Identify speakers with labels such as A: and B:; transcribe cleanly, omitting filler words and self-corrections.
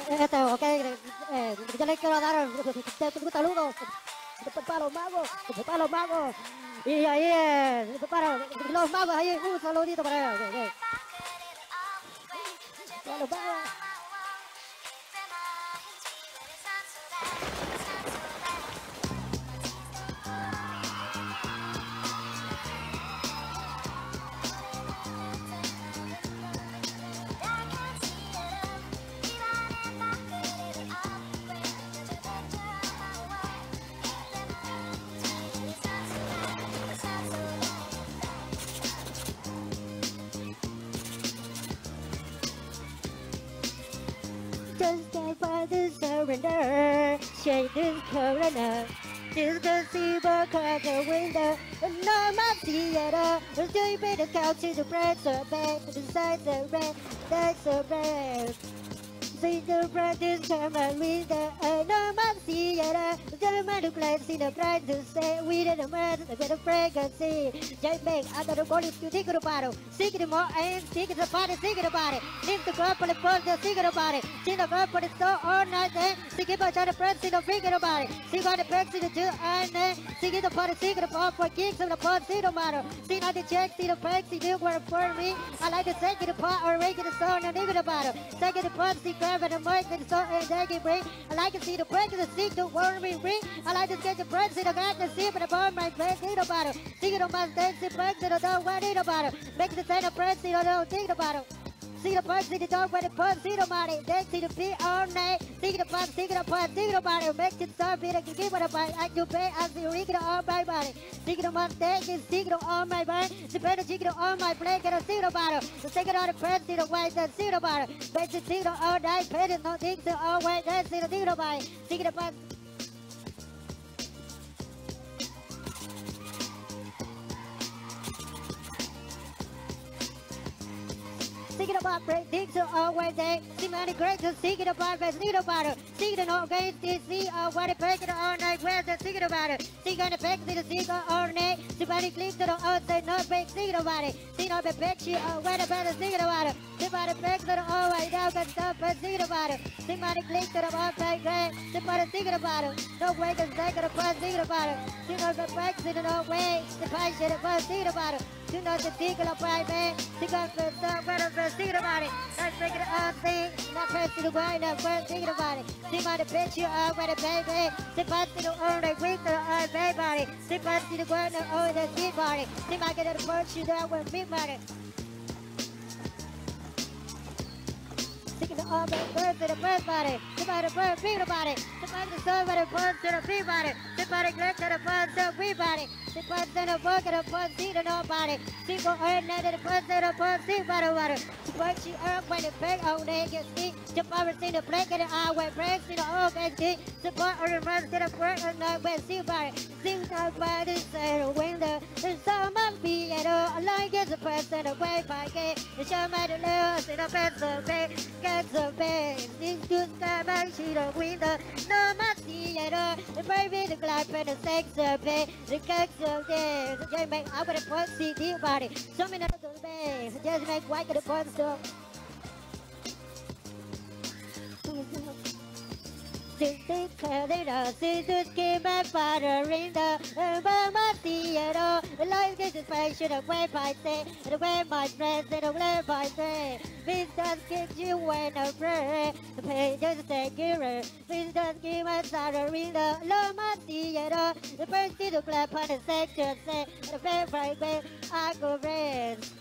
A: Ok, ya le quiero dar un saludo para los magos, para los magos. Y ahí, para los magos, ahí un saludito para ellos. Para los magos. Just can't find the surrender. Shake this corner. Just the silver crack the window. No my theater. The stupid the couch is the bread, the bed, the sides the red, that's the red. See the bread is come and read the no my theater. The gentleman who plays in the bride to say we did a murder, the better frequency. Just make out of the body to think about it. Seek it more and seek the body, seek it about it. Lift the girl for the first, seek it about it. See the girl for the store all night then. Seek it about the press in the figure about it. See got the press in the two and then. Seek it about the secret about for kicks of the pod, see the matter. See not the check, see the facts, see the work for me. I like to take it apart or rake it the song and leave it about it. Take it apart, see grab it and mic and the song and take it bring. I like to see the break of the seek to worry me ring. I like to get the bread, see the guy to see but about my face, need about it. See it on my stage, see breaks in the dog, what need about it. Make the same bread, see the don't think about it. See the bird, see the dog, where the bird, see the money. Then see the pig all night. See the bird, see the bird, see the body. Make it start beating, give it a bite. I do pay, I see the all my body. See the mistake, see the all my body. The better see the all my play, get a see the bottle. The second on the press, see the white, then see the bottle. Make the see the all night, pay it, no things, the all white, then see the body. See the bird. Seek it about break, dig to always day. See money great to seek it about best, need about it. Seek it all games, see what it break it all night, where's the seek it about it. Seek on the back, see the seek all night. Somebody click to the outside, not break, seek it about it. See on the back, she where the better, seek it about it. Somebody back to the all way down, can stop, but seek it about it. Somebody click to the outside, great. Somebody seek it about it. No way can take it apart, seek it about it. See on the back, see the no way. The pie shit about, seek it about it. You know the seek it about, man. Seek on the stuff, where the think about it. Let's break it up, thing. Not press to the ground, not first thinking about it. See by the bitch you are, where the baby. See by the earn, they weak to the earn, baby body. See by the ground, the own, the seed body. See by get the first you down with me body. Seeking the all the birds to the bird body. See by the bird, big body. See by the sun, by the birds to the bee body. See by the glick to the birds to the bee body. The birds in the book and the birds see the nobody. See go earn that the birds to the birds see by the water. But she earned when the peg on they get see. The power see the plate and the eye where breaks see the old get see. The bar or the runs to the bird and the west see by it. See the body say the window. The sun must be at all. Like it's a person away by gate. The show might lose in the best of bed. Gets a bed. These good sky back see the window. No must see at all. The baby the glass and the sex of bed. The cakes of day. The jay make out with the bird see the body. Some in the bay. Just make white the bird stuff. Since scissors came and fire in the mama theater. The life is a fashion of where I say, and the way my friends and the way I say. Please just give you when I pray. The pages take care. Please just give my salary in the mama theater. The first to clap on the section say, the very right way I go raise.